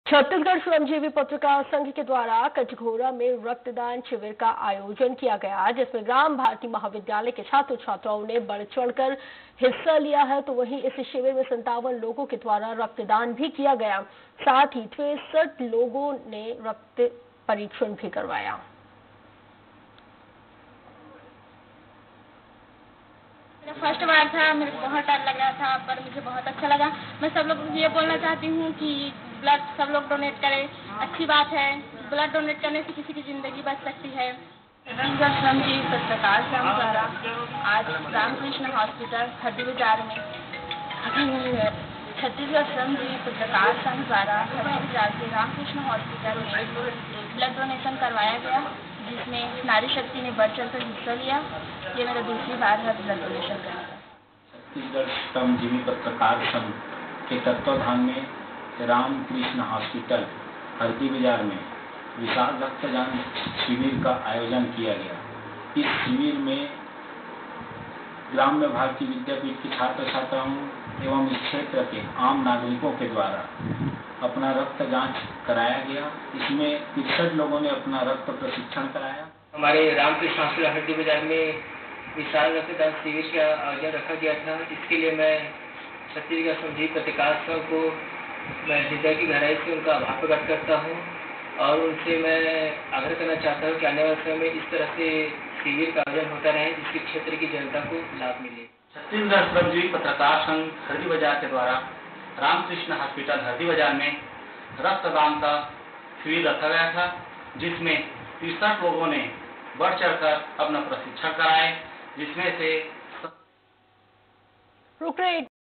छत्तीसगढ़ श्रमजीवी पत्रकार संघ के द्वारा कटघोरा में रक्तदान शिविर का आयोजन किया गया, जिसमें ग्राम भारती महाविद्यालय के छात्र छात्राओं ने बढ़ चढ़कर हिस्सा लिया है। तो वहीं इस शिविर में 57 लोगों के द्वारा रक्तदान भी किया गया। साथ ही 63 लोगों ने रक्त परीक्षण भी करवाया। फर्स्ट बार था, मेरे को बहुत डर लग रहा था, पर मुझे बहुत अच्छा लगा। मैं सब लोगों को ये बोलना चाहती हूँ कि ब्लड सब लोग डोनेट करें। अच्छी बात है, ब्लड डोनेट करने से किसी की जिंदगी बच सकती है। छत्तीसगढ़ श्रमजीवी पत्रकार संघ द्वारा आज रामकृष्ण हॉस्पिटल हड्डी बाजार में छत्तीसगढ़ श्रमजीवी पत्रकार संघ द्वारा हड्डी बाजार के रामकृष्ण हॉस्पिटल में ब्लड डोनेशन करवाया गया, जिसमें नारी शक्ति ने बढ़ चढ़कर हिस्सा लिया। ये मेरा दूसरी बार है ब्लड डोनेशन करने का। छत्तीसगढ़ श्रमजीवी पत्रकार संघ के तत्वाधान में रामकृष्ण हॉस्पिटल हरदी बाजार में विशाल रक्तदान शिविर का आयोजन किया गया। इस शिविर में ग्राम्य भारती विद्यापीठ के छात्र छात्राओं एवं इस क्षेत्र के आम नागरिकों के द्वारा अपना रक्त जांच कराया गया। इसमें 63 लोगों ने अपना रक्त परीक्षण कराया। हमारे रामकृष्ण हॉस्पिटल हड्डी बाजार में विशाल रक्तदान शिविर का आयोजन रखा गया था। इसके लिए मैं छत्तीसगढ़ श्रमजीवी पत्रकार संघ को मैं हृदय की गहराई से उनका आभार प्रकट करता हूँ और उनसे मैं आग्रह करना चाहता हूँ कि आने वाले समय में इस तरह से शिविर का आयोजन होता रहे, जिससे क्षेत्र की जनता को लाभ मिले। छत्तीसगढ़ श्रमजीवी पत्रकार संघ हरदी बाजार के द्वारा रामकृष्ण हॉस्पिटल हरदी बाजार में रक्तदान का शिविर रखा गया था, जिसमें 63 लोगों ने बढ़ चढ़कर अपना प्रशिक्षण कराए, जिसमें से